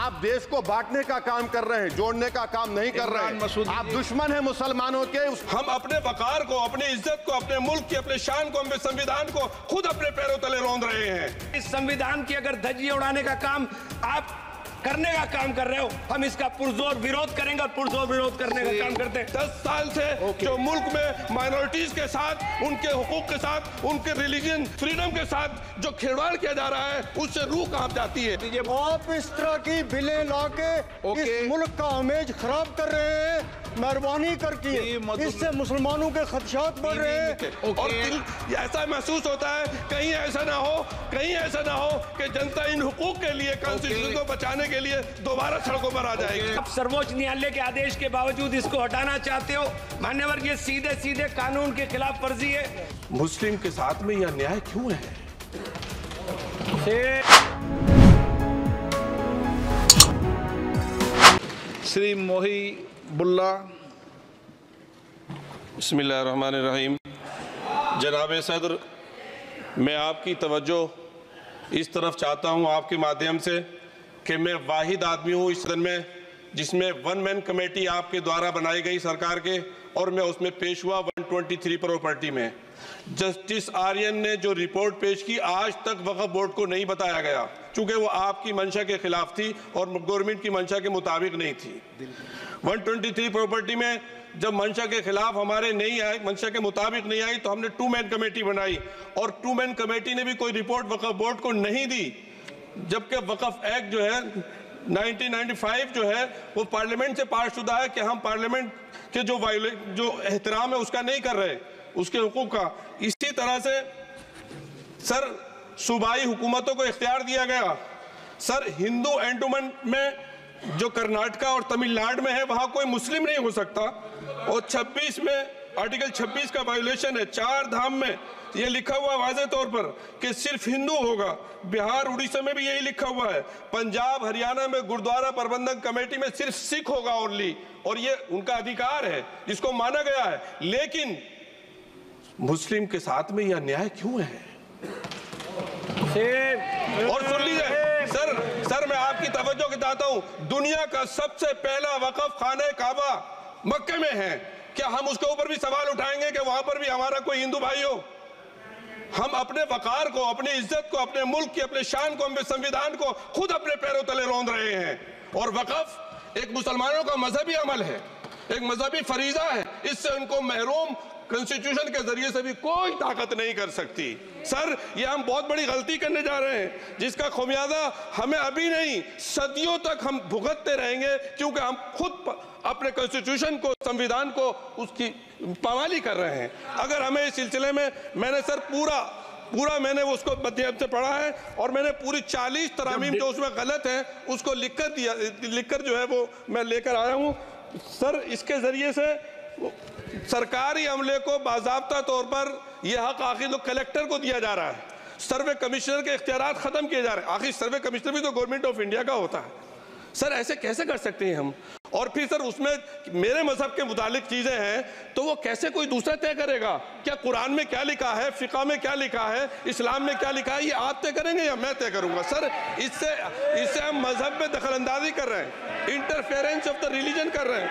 आप देश को बांटने का काम कर रहे हैं, जोड़ने का काम नहीं कर रहे हैं। आप दुश्मन हैं मुसलमानों के। हम अपने वकार को, अपनी इज्जत को, अपने मुल्क की, अपने शान को, अपने संविधान को खुद अपने पैरों तले रौंद रहे हैं। इस संविधान की अगर धज्जियां उड़ाने का काम आप करने का काम कर रहे हो, हम इसका पुरजोर विरोध करेंगे और पुरजोर विरोध करने का काम करते हैं। 10 साल से जो मुल्क में माइनॉरिटीज के साथ, उनके हुकूक के साथ, उनके रिलीजन फ्रीडम के साथ जो खिलवाड़ किया जा रहा है, उससे रूह कांप जाती है। आप इस तरह की बिलें लाके इस मुल्क का इमेज खराब कर रहे हैं। मेहरबानी करके इससे मुसलमानों के खदशात बढ़ रहे हैं। और ऐसा महसूस होता है कहीं ऐसा ना हो, कहीं ऐसा ना हो कि जनता इन हुकूक के लिए, कॉन्स्टिट्यूशन को बचाने के लिए दोबारा सड़कों पर आ जाएगी। अब सर्वोच्च न्यायालय के आदेश के बावजूद इसको हटाना चाहते हो मान्यवर, ये सीधे सीधे कानून के खिलाफ वर्जी है। मुस्लिम के साथ में यह न्याय क्यों है? श्री मोही बुल्ला। बिस्मिल्लाहिर्रहमानिर्रहीम। जनाब सदर, मैं आपकी तवज्जो इस तरफ चाहता हूं आपके माध्यम से कि मैं वाहिद आदमी हूं इस सदन में जिसमें 1 मैन कमेटी आपके द्वारा बनाई गई सरकार के, और मैं उसमें पेश हुआ 123 प्रॉपर्टी में। जस्टिस आर्यन ने जो रिपोर्ट पेश की, आज तक वक्फ बोर्ड को नहीं बताया गया, चूंकि वो आपकी मंशा के खिलाफ थी और गवर्नमेंट की मंशा के मुताबिक नहीं थी। 123 प्रॉपर्टी में जब मंशा के खिलाफ हमारे नहीं आई, मंशा के मुताबिक नहीं आई, तो हमने 2 मैन कमेटी बनाई, और 2 मैन कमेटी ने भी कोई रिपोर्ट वक्फ बोर्ड को नहीं दी, जबकि वक्फ एक्ट जो है 1995 जो है वो पार्लियामेंट से पास शुदा है कि हम पार्लियामेंट के जो एहतराम है उसका नहीं कर रहे, उसके हुकूक का। इसी तरह से सर सूबाई हुकूमतों को इख्तियार दिया गया। सर हिंदू एंडोमेंट में जो कर्नाटका और तमिलनाडु में है वहां कोई मुस्लिम नहीं हो सकता, और 26 में आर्टिकल 26 का वायोलेशन है। 4 धाम में ये लिखा हुआ वाज़े तौर पर कि सिर्फ हिंदू होगा। बिहार उड़ीसा में भी यही लिखा हुआ है। पंजाब हरियाणा में गुरुद्वारा प्रबंधक कमेटी में सिर्फ सिख होगा ओनली, और ये उनका अधिकार है जिसको माना गया है। लेकिन मुस्लिम के साथ में यह न्याय क्यों है? और सुन लीजिए सर मैं आपकी तवज्जो चाहता हूं, दुनिया का सबसे पहला वक्फ खाने काबा मक्के में है। क्या हम उसके ऊपर भी सवाल उठाएंगे कि वहां पर भी हमारा कोई हिंदू भाई हो? हम अपने वकार को, अपनी इज्जत को, अपने मुल्क की, अपने शान को, अपने संविधान को खुद अपने पैरों तले रौंद रहे हैं। और वक्फ एक मुसलमानों का मजहबी अमल है, एक मजहबी फरीजा है। इससे उनको महरूम कॉन्स्टिट्यूशन के जरिए से भी कोई ताकत नहीं कर सकती। सर ये हम बहुत बड़ी गलती करने जा रहे हैं, जिसका खुमियाजा हमें अभी नहीं सदियों तक हम भुगतते रहेंगे, क्योंकि हम खुद अपने कॉन्स्टिट्यूशन को, संविधान को, उसकी पामाली कर रहे हैं। अगर हमें इस सिलसिले में मैंने सर पूरा मैंने उसको मध्यम से पढ़ा है, और मैंने पूरी 40 तरामीम जो उसमें गलत है उसको लिखकर जो है वो मैं लेकर आया हूँ। सर इसके जरिए से सरकारी अमले को बाज़ाब्ता तौर पर यह हक आखिर तो कलेक्टर को दिया जा रहा है, सर्वे कमिश्नर के इख्तियारात खत्म किए जा रहे हैं। आखिर सर्वे कमिश्नर भी तो गवर्नमेंट ऑफ इंडिया का होता है। सर ऐसे कैसे कर सकते हैं हम? और फिर सर उसमें मेरे मजहब के मुतालिक चीजें हैं तो वो कैसे कोई दूसरा तय करेगा? क्या कुरान में क्या लिखा है, फिक़ा में क्या लिखा है, इस्लाम में क्या लिखा है, ये आप तय करेंगे या मैं तय करूंगा? सर इससे हम मजहब में दखल अंदाजी कर रहे हैं, इंटरफेरेंस ऑफ द रिलीजन कर रहे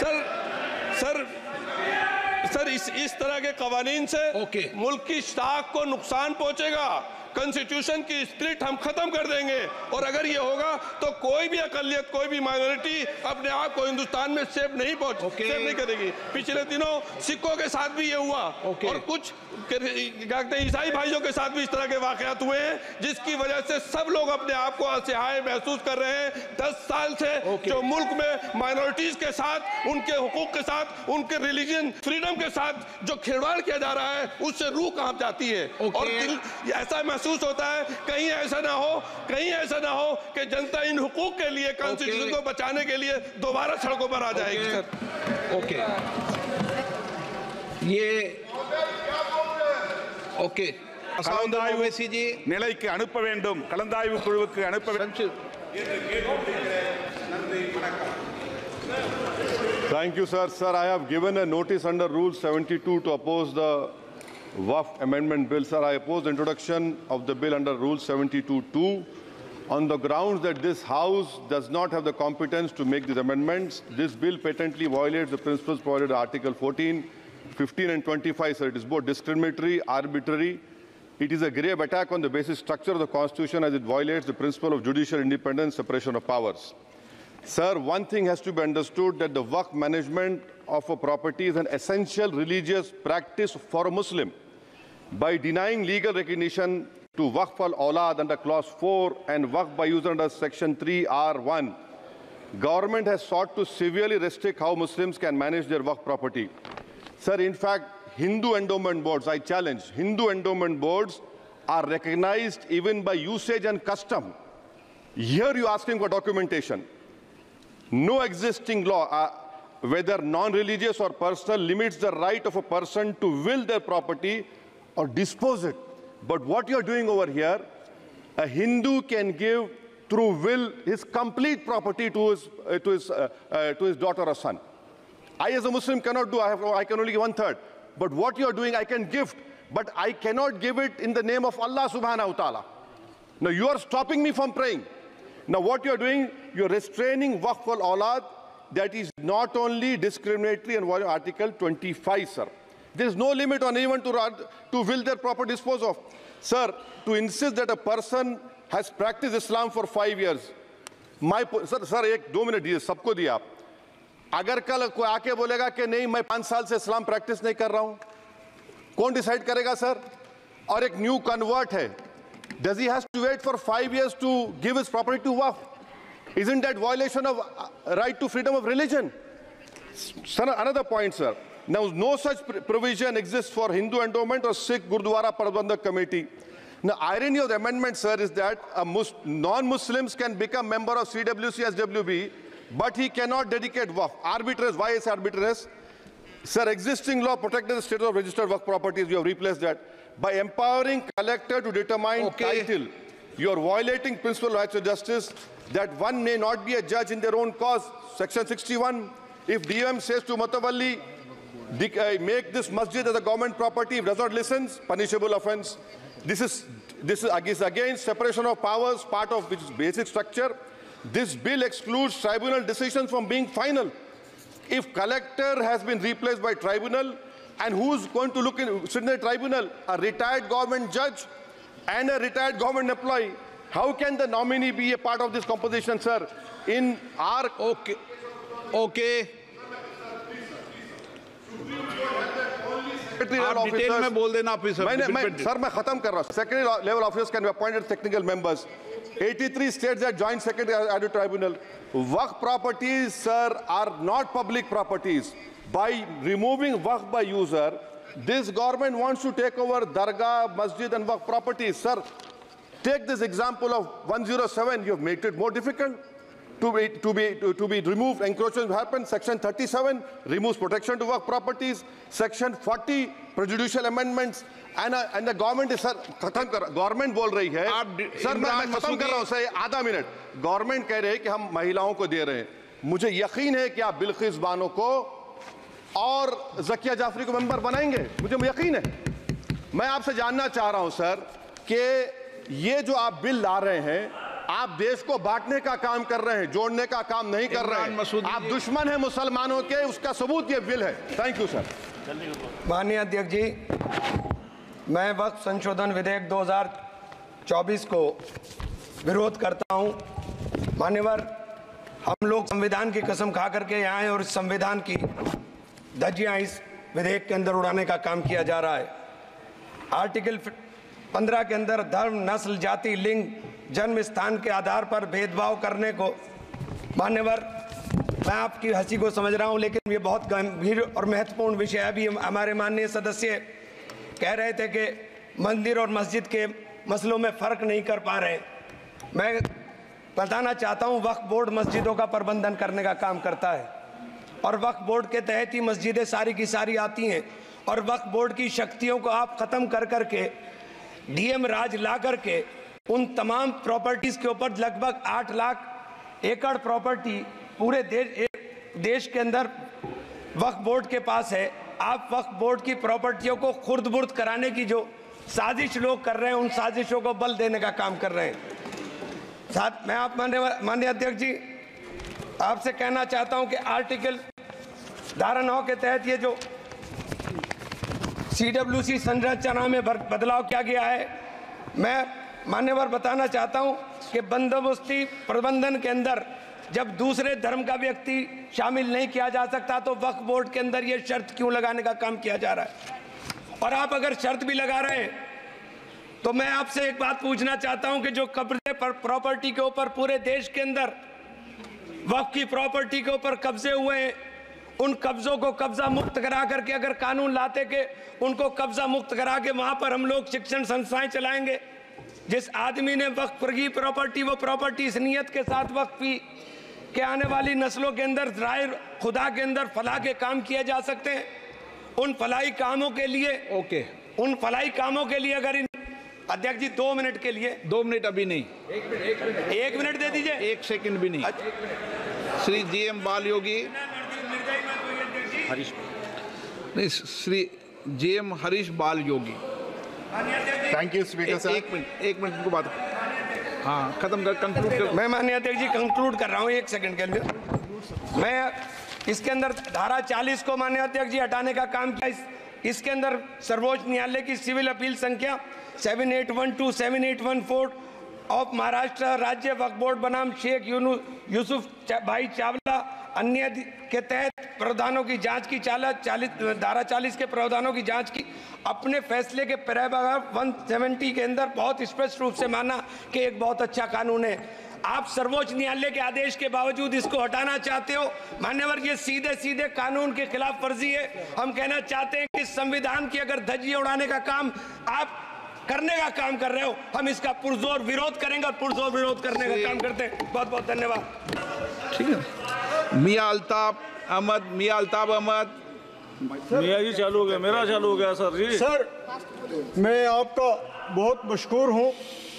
हैं। सर इस तरह के कवानीन से मुल्क की साख को नुकसान पहुंचेगा। कॉन्स्टिट्यूशन की स्पिरिट हम खत्म कर देंगे, और अगर ये होगा तो कोई भी अकलियत, कोई भी माइनॉरिटी अपने आप को हिंदुस्तान में सेफ नहीं करेगी। पिछले दिनों सिखों के साथ भी ये हुआ, और कुछ ईसाई भाइयों के साथ भी इस तरह के वाकयात हुए हैं, जिसकी वजह से सब लोग अपने आप को असहाय महसूस कर रहे हैं। 10 साल से जो मुल्क में माइनॉरिटीज के साथ, उनके हुकूक के साथ, उनके रिलीजन फ्रीडम के साथ जो खिलवाड़ किया जा रहा है, उससे रूह कांप जाती है। और ऐसा महसूस होता है कहीं ऐसा ना हो कि जनता इन हुकूक के लिए, कॉन्स्टिट्यूशन को बचाने के लिए दोबारा सड़कों पर आ जाएगी। सर ये நிலைக்கு அனுப்ப வேண்டும், கலந்தாய்வு குழுவுக்கு அனுப்ப வேண்டும். Thank you, sir. Sir, I have given a notice under Rule 72 to oppose the WAF amendment bill. Sir, I oppose the introduction of the bill under Rule 72(2). On the grounds that this House does not have the competence to make these amendments, this bill patently violates the principles provided in Article 14, 15 and 25, sir. It is both discriminatory, arbitrary. It is a grave attack on the basic structure of the Constitution as it violates the principle of judicial independence, separation of powers. Sir, one thing has to be understood, that the Waqf management of a property is an essential religious practice for a Muslim. By denying legal recognition to Waqf al-Awlad under Clause 4 and Waqf by user under Section 3R1, government has sought to severely restrict how Muslims can manage their Waqf property. Sir, in fact, Hindu endowment boards, I challenge, Hindu endowment boards are recognized even by usage and custom. Here you are asking for documentation. No existing law, whether non-religious or personal, limits the right of a person to will their property or dispose it. But what you are doing over here, a Hindu can give through will his complete property to his daughter or son. I as a Muslim cannot do, I can only give 1/3. But what you are doing, I can gift, but I cannot give it in the name of Allah subhanahu wa ta'ala. Now you are stopping me from praying. Now what you are doing, you are restraining Waqf al-Awlad. That is not only discriminatory and violating Article 25, sir. There is no limit on anyone to will their property dispose of. Sir, to insist that a person has practiced Islam for 5 years, sir, एक 2 minute दिए, सबको दिया आप. अगर कल कोई आके बोलेगा कि नहीं मैं 5 साल से इस्लाम प्रैक्टिस नहीं कर रहा हूं, कौन डिसाइड करेगा सर? और एक न्यू कन्वर्ट है, does he has to wait for 5 years to give his property to Waqf? Isn't that violation of right to freedom of religion? Sir, another point, sir. Now, no such provision exists for Hindu endowment or Sikh Gurdwara Prabandhak Committee. Now, irony of the amendment, sir, is that non-Muslims can become member of CWC, SWB, but he cannot dedicate Waqf. Arbitrary. Why is arbitrary? Sir, existing law protected the status of registered Waqf properties. You have replaced that. By empowering collector to determine title, you are violating principle of rights of justice, that one may not be a judge in their own cause. Section 61, if DOM says to Matawalli, make this masjid as a government property, if does not listen, punishable offense. This is against separation of powers, part of which is basic structure. This bill excludes tribunal decisions from being final. If collector has been replaced by tribunal, and who's going to sit in the tribunal? A retired government judge and a retired government employee. How can the nominee be a part of this composition, sir? In our... Okay. आप detail में बोल देना officer. Sir मैं खत्म कर रहा हूं. Secretary level officers can be appointed technical members. 83 states that joint secretary added tribunal. Waqf properties, sir, are not public properties. By removing Waqf by user, this government wants to take over Dargah, Masjid and Waqf properties. Sir, take this example of 107. You have made it more difficult to be removed. Encroachment happens. Section 37 removes protection to Waqf properties. Section 40 prejudicial amendments. And the government is, sir, government बोल रही है. Sir मैं खत्म कर रहा हूं sir, आधा minute. Government कह रहे हैं कि हम महिलाओं को दे रहे हैं. मुझे यकीन है कि आप बिल्किस बानो को और ज़किया जाफरी को मेंबर बनाएंगे. मुझे यकीन है. मैं आपसे जानना चाह रहा हूं सर कि ये जो आप बिल ला रहे हैं, आप देश को बांटने का काम कर रहे हैं, जोड़ने का काम नहीं कर रहे हैं. आप दुश्मन हैं मुसलमानों के, उसका सबूत ये बिल है. Thank you sir. माननीय अध्यक्ष जी, मैं वक्फ संशोधन विधेयक 2024 को विरोध करता हूं. मान्यवर, हम लोग संविधान की कसम खा करके यहाँ आए और इस संविधान की धज्जियाँ इस विधेयक के अंदर उड़ाने का काम किया जा रहा है. आर्टिकल 15 के अंदर धर्म, नस्ल, जाति, लिंग, जन्म स्थान के आधार पर भेदभाव करने को, मान्यवर मैं आपकी हंसी को समझ रहा हूं, लेकिन ये बहुत गंभीर और महत्वपूर्ण विषय है. अभी हमारे माननीय सदस्य कह रहे थे कि मंदिर और मस्जिद के मसलों में फ़र्क नहीं कर पा रहे. मैं बताना चाहता हूं, वक्फ बोर्ड मस्जिदों का प्रबंधन करने का काम करता है और वक्फ बोर्ड के तहत ही मस्जिदें सारी की सारी आती हैं. और वक्फ बोर्ड की शक्तियों को आप ख़त्म कर करके डीएम राज ला करके उन तमाम प्रॉपर्टीज़ के ऊपर लगभग 8 लाख एकड़ प्रॉपर्टी पूरे देश के अंदर वक्फ बोर्ड के पास है. आप वक्फ बोर्ड की प्रॉपर्टियों को खुर्द-बुर्द कराने की जो साजिश लोग कर रहे हैं, उन साजिशों को बल देने का काम कर रहे हैं. साथ मैं आप माननीय अध्यक्ष जी आपसे कहना चाहता हूं कि आर्टिकल धारा 9 के तहत ये जो CWC संरचना में बदलाव किया गया है, मैं मान्यवर बताना चाहता हूं कि बंदोबस्ती प्रबंधन के अंदर जब दूसरे धर्म का व्यक्ति शामिल नहीं किया जा सकता तो वक्फ बोर्ड के अंदर ये शर्त क्यों लगाने का काम किया जा रहा है? और आप अगर शर्त भी लगा रहे हैं तो मैं आपसे एक बात पूछना चाहता हूं कि जो कब्जे पर प्रॉपर्टी के ऊपर पूरे देश के अंदर वक्फ की प्रॉपर्टी के ऊपर कब्जे हुए हैं, उन कब्जों को कब्जा मुक्त करा करके अगर कानून लाते के उनको कब्जा मुक्त करा के वहां पर हम लोग शिक्षण संस्थाएं चलाएंगे। जिस आदमी ने वक्फ की प्रॉपर्टी, वो प्रॉपर्टी इस नियत के साथ वक्फ की कि आने वाली नस्लों के अंदर राय खुदा के अंदर फलाह के काम किए जा सकते हैं। उन फलाही कामों के लिए उन फलाही कामों के लिए अगर अध्यक्ष जी 2 मिनट के लिए 2 मिनट अभी नहीं, 1 मिनट दे दीजिए, 1 सेकंड भी नहीं। श्री GM बाल योगी, नहीं, Shri GM Harish Balayogi. Thank you speaker sir. 1 minute को बात, हाँ खत्म कर, कंक्लूड कर। मैं माननीय अध्यक्ष जी कंक्लूड कर रहा हूँ 1 सेकंड के लिए। मैं इसके अंदर धारा 40 को माननीय अध्यक्ष जी हटाने का काम किया। इसके अंदर सर्वोच्च न्यायालय की सिविल अपील संख्या 7812 7814 ऑफ महाराष्ट्र राज्य वक्फ बोर्ड बनाम शेख यूसुफ भाई चावला अन्य के तहत प्रावधानों की जांच की धारा 40 के प्रावधानों की जांच की। अपने फैसले के पैराग्राफ 170 के अंदर बहुत स्पष्ट रूप से माना कि एक बहुत अच्छा कानून है। आप सर्वोच्च न्यायालय के आदेश के बावजूद इसको हटाना चाहते हो। मान्यवर, ये सीधे सीधे कानून के खिलाफ वर्जी है। हम कहना चाहते हैं कि संविधान की अगर धज्जियां उड़ाने का काम आप करने का काम कर रहे हो, हम इसका पुरजोर विरोध करेंगे और पुरजोर विरोध करने का काम करते हैं। बहुत बहुत धन्यवाद। ठीक है, मियां अल्ताफ अहमद। मियां जी चालू हो गया, मेरा चालू हो गया सर जी। सर मैं आपका बहुत मशकूर हूँ।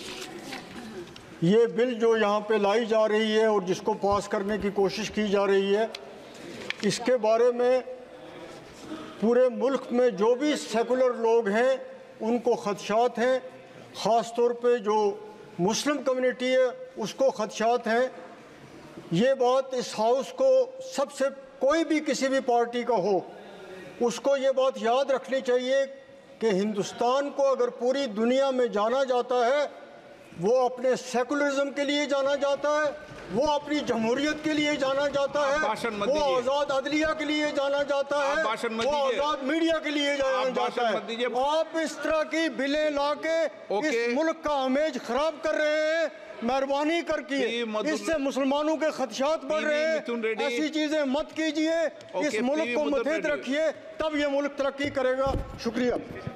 ये बिल जो यहाँ पे लाई जा रही है और जिसको पास करने की कोशिश की जा रही है, इसके बारे में पूरे मुल्क में जो भी सेकुलर लोग हैं उनको खदशात हैं। ख़ास तौर पे जो मुस्लिम कम्युनिटी है उसको खदशात हैं। ये बात इस हाउस को सबसे, कोई भी किसी भी पार्टी का हो, उसको ये बात याद रखनी चाहिए कि हिंदुस्तान को अगर पूरी दुनिया में जाना जाता है, वो अपने सेकुलरिज्म के लिए जाना जाता है, वो अपनी जमहूरियत के लिए जाना जाता है, वो आज़ाद अदलिया के लिए जाना जाता है, वो आज़ाद मीडिया के लिए जाना जाता है। आप इस तरह की बिलें लाके इस मुल्क का इमेज खराब कर रहे हैं। मेहरबानी करके इससे मुसलमानों के खदशात बढ़ रहे हैं। ऐसी चीजें मत कीजिए। इस मुल्क को मुतहद रखिए, तब ये मुल्क तरक्की करेगा। शुक्रिया।